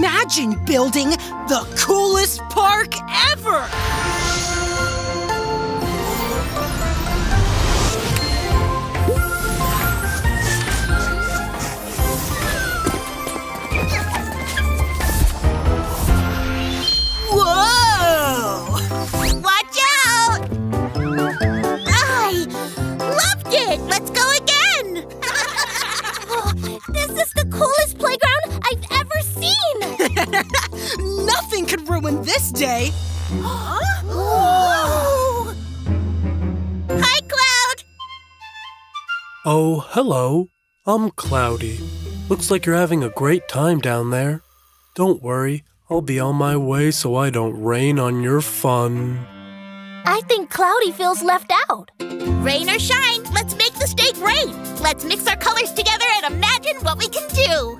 Imagine building the coolest park ever! Whoa! Watch out! I loved it! Let's go again! This is the coolest playground I've ever seen! Nothing could ruin this day! Whoa! Hi, Cloud! Oh, hello. I'm Cloudy. Looks like you're having a great time down there. Don't worry, I'll be on my way so I don't rain on your fun. I think Cloudy feels left out. Rain or shine, let's make the stage rain. Let's mix our colors together and imagine what we can do.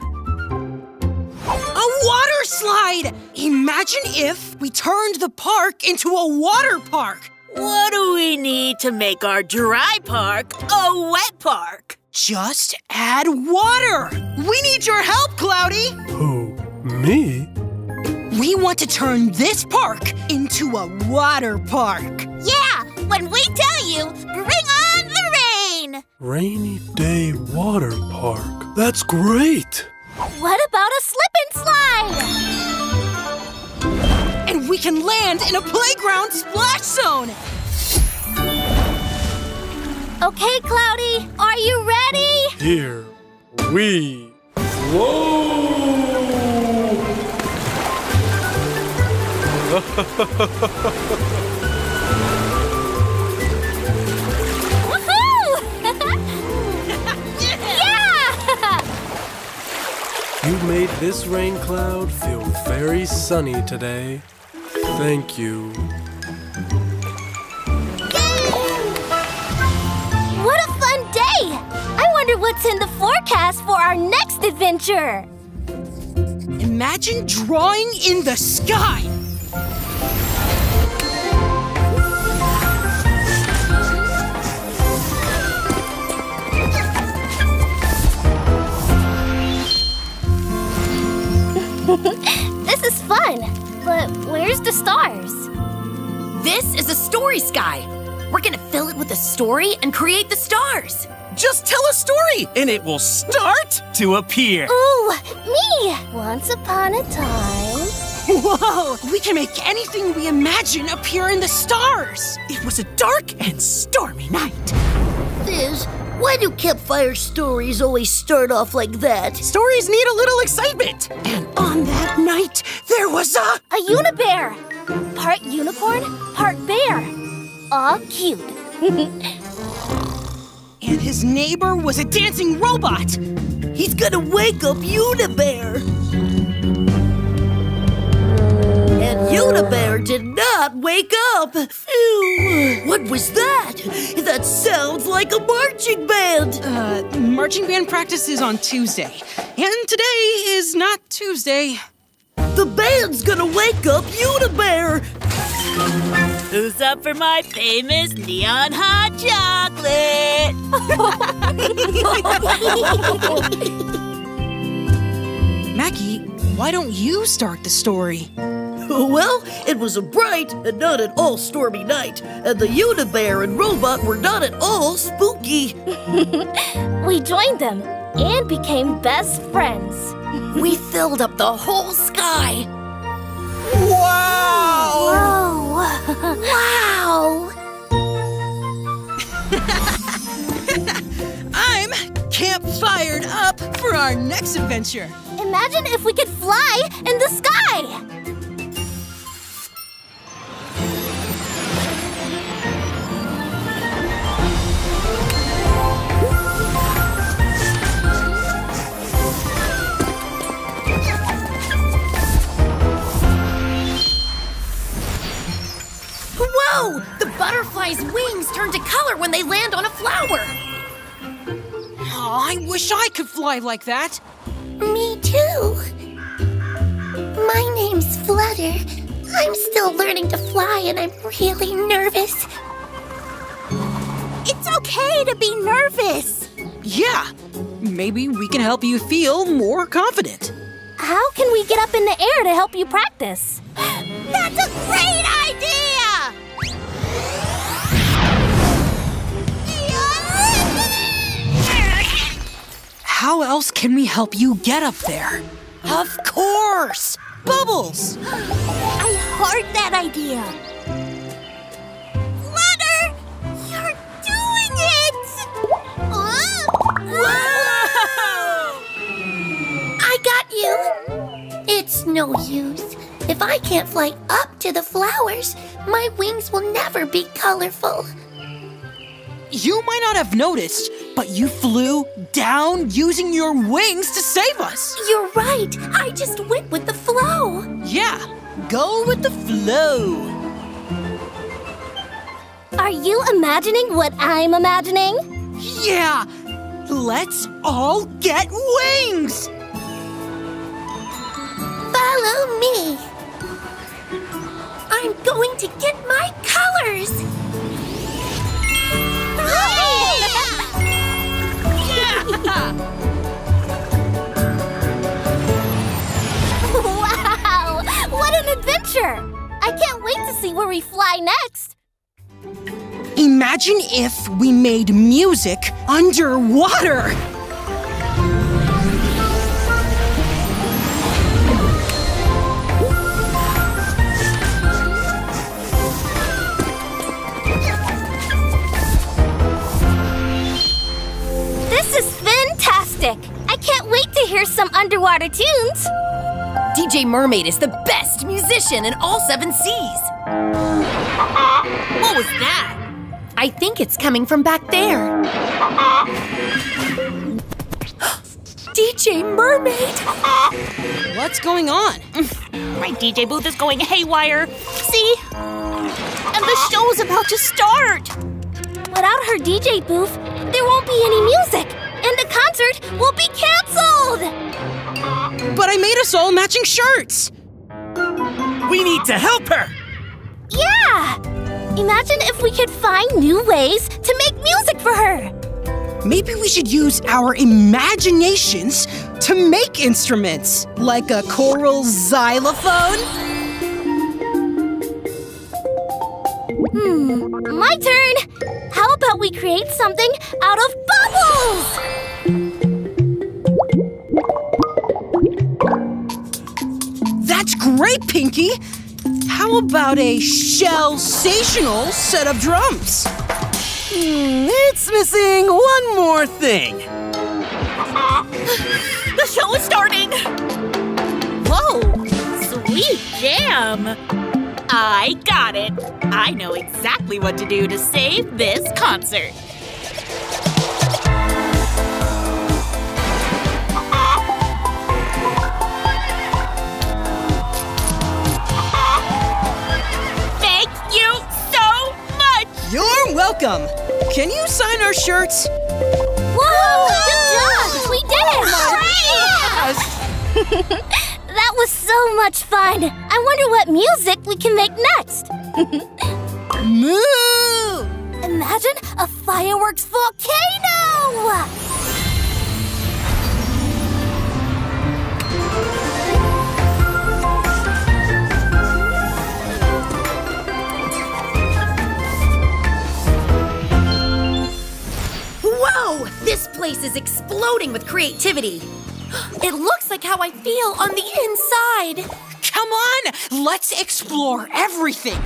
A water slide! Imagine if we turned the park into a water park. What do we need to make our dry park a wet park? Just add water. We need your help, Cloudy. Who, me? We want to turn this park into a water park. Yeah, when we tell you, bring on the rain! Rainy day water park. That's great! What about a slip and slide? And we can land in a playground splash zone. Okay, Cloudy, are you ready? Here we flow! Woohoo! Yeah! You made this rain cloud feel very sunny today. Thank you. What a fun day! I wonder what's in the forecast for our next adventure. Imagine drawing in the sky. This is fun, but where's the stars? This is a story sky. We're gonna fill it with a story and create the stars. Just tell a story and it will start to appear. Ooh, me! Once upon a time... Whoa! We can make anything we imagine appear in the stars. It was a dark and stormy night. Fizz, why do campfire stories always start off like that? Stories need a little excitement. And on that night, there was A unibear! Part unicorn, part bear. Aw, cute. And his neighbor was a dancing robot. He's gonna wake up Unibear. And Unibear did not wake up. Phew. What was that? That sounds like a marching band. Marching band practice is on Tuesday. And today is not Tuesday. The band's gonna wake up Unibear. Who's up for my famous neon hot chocolate? Mackie, why don't you start the story? Well, it was a bright and not at all stormy night, and the Unibear and robot were not at all spooky. We joined them and became best friends. We filled up the whole sky. Wow! Whoa! Wow! I'm camp-fired up for our next adventure. Imagine if we could fly in the sky! Whoa! The butterfly's wings turn to color when they land on a flower. Oh, I wish I could fly like that. Me too. My name's Flutter. I'm still learning to fly and I'm really nervous. It's okay to be nervous. Yeah, maybe we can help you feel more confident. How can we get up in the air to help you practice? That's a great idea! How else can we help you get up there? Of course! Bubbles! I heard that idea. Flutter! You're doing it! Whoa! I got you. It's no use. If I can't fly up to the flowers, my wings will never be colorful. You might not have noticed, but you flew down using your wings to save us. You're right. I just went with the flow. Yeah, go with the flow. Are you imagining what I'm imagining? Yeah, let's all get wings. Follow me. I'm going to get my colors. Wow! What an adventure! I can't wait to see where we fly next. Imagine if we made music underwater. This is fantastic! I can't wait to hear some underwater tunes. DJ Mermaid is the best musician in all 7 seas. What was that? I think it's coming from back there. DJ Mermaid! What's going on? My DJ booth is going haywire. See? And the show's about to start. Without her DJ booth, there won't be any music, and the concert will be canceled! But I made us all matching shirts. We need to help her! Yeah! Imagine if we could find new ways to make music for her. Maybe we should use our imaginations to make instruments, like a choral xylophone. My turn! How about we create something out of bubbles? That's great, Pinky! How about a shell-sational set of drums? It's missing one more thing. The show is starting. Whoa, sweet jam. I got it. I know exactly what to do to save this concert. Thank you so much. You're welcome. Can you sign our shirts? Whoa! Good job! We did it! That was so much fun! I wonder what music we can make next! Moo! Imagine a fireworks volcano! Whoa! This place is exploding with creativity. It looks like how I feel on the inside. Come on! Let's explore everything!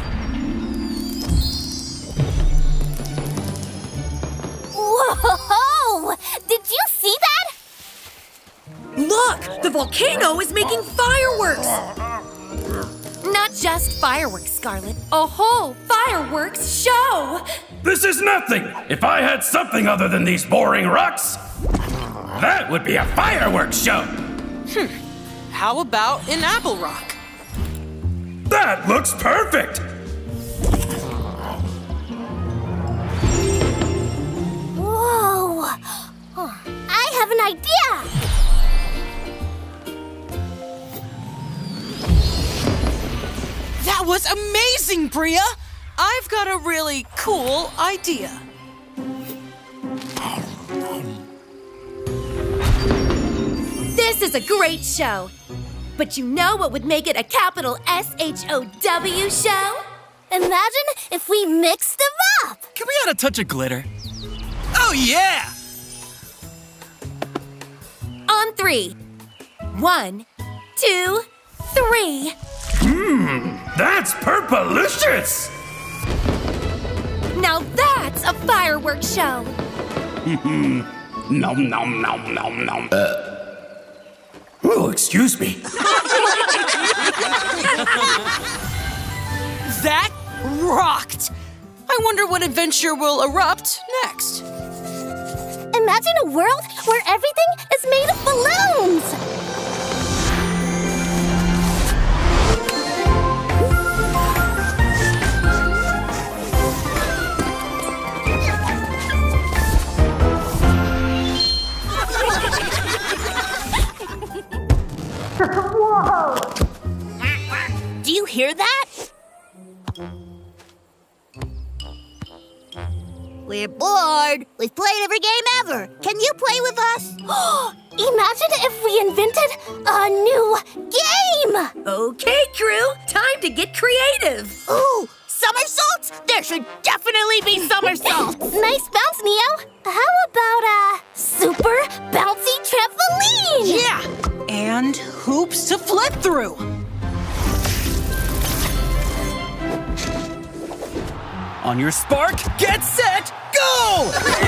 Whoa! Did you see that? Look! The volcano is making fireworks! Not just fireworks, Scarlet. A whole fireworks show! This is nothing! If I had something other than these boring rocks, that would be a fireworks show! How about an apple rock? That looks perfect! Whoa! I have an idea! That was amazing, Bria! I've got a really cool idea. This is a great show. But you know what would make it a capital S-H-O-W show? Imagine if we mixed them up. Can we add a touch of glitter? Oh, yeah! On 3. 1, 2, 3. That's purplicious! Now that's a fireworks show. Nom nom nom nom nom. Oh, excuse me. That rocked! I wonder what adventure will erupt next. Imagine a world where everything is made of balloons. Whoa! Do you hear that? We're bored. We've played every game ever. Can you play with us? Imagine if we invented a new game! Okay, crew, time to get creative. Ooh, somersaults? There should definitely be somersaults. Nice bounce, Neo. How about a super bouncy trampoline? Yeah, and hoops to flip through. On your spark, get set, go!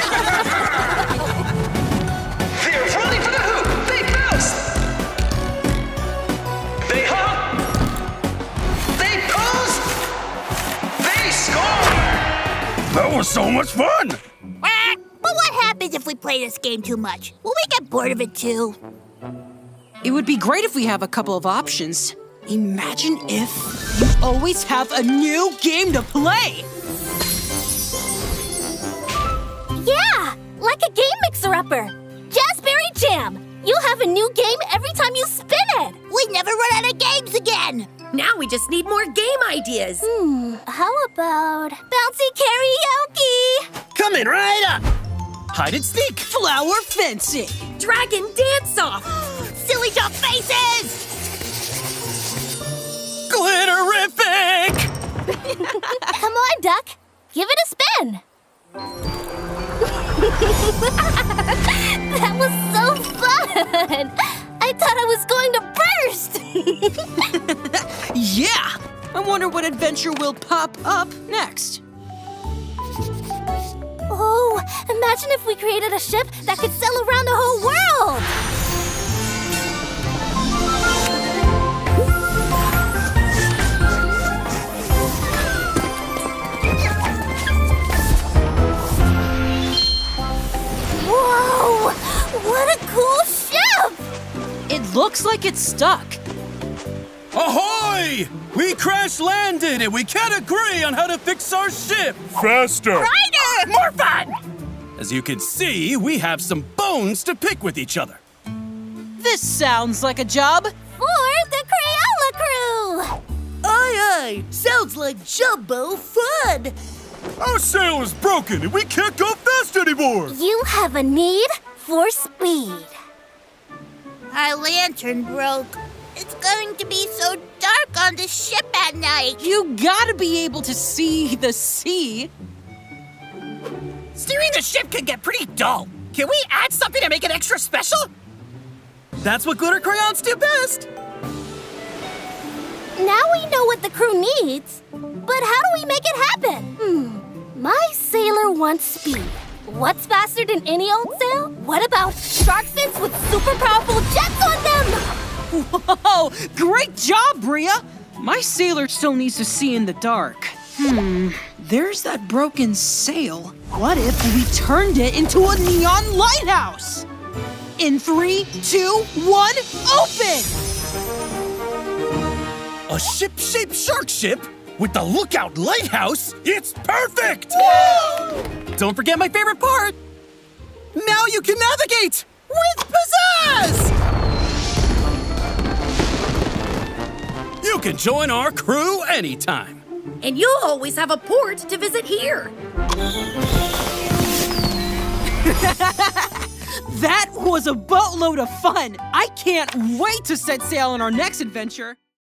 They're running for the hoop! They bounce! They hop! They pose! They score! That was so much fun! But what happens if we play this game too much? Will we get bored of it too? It would be great if we have a couple of options. Imagine if you always have a new game to play. Yeah, like a game mixer-upper. Jazzberry Jam. You'll have a new game every time you spin it. We never run out of games again. Now we just need more game ideas. How about bouncy karaoke? Coming right up! Hide and sneak! Flower fencing. Dragon dance-off. Silly dog faces! Glitterific! Come on, Duck. Give it a spin. That was so fun! I thought I was going to burst! Yeah! I wonder what adventure will pop up next. Oh, imagine if we created a ship that could sail around the whole world! Whoa! What a cool ship! It looks like it's stuck. Ahoy! We crash landed and we can't agree on how to fix our ship. Faster! Ryder! More fun! As you can see, we have some bones to pick with each other. This sounds like a job. For the Crayola Crew! Aye, aye. Sounds like jumbo fun. Our sail is broken and we can't go fast anymore. You have a need for speed. Our lantern broke. It's going to be so dark on the ship at night. You gotta be able to see the sea. Steering the ship can get pretty dull. Can we add something to make it extra special? That's what glitter crayons do best. Now we know what the crew needs, but how do we make it happen? My sailor wants speed. What's faster than any old sail? What about shark fins with super powerful jets on them? Whoa! Great job, Bria! My sailor still needs to see in the dark. There's that broken sail. What if we turned it into a neon lighthouse? In 3, 2, 1, open! A ship-shaped shark ship with the lookout lighthouse? It's perfect! Don't forget my favorite part. Now you can navigate with pizzazz! You can join our crew anytime. And you'll always have a port to visit here. That was a boatload of fun! I can't wait to set sail on our next adventure!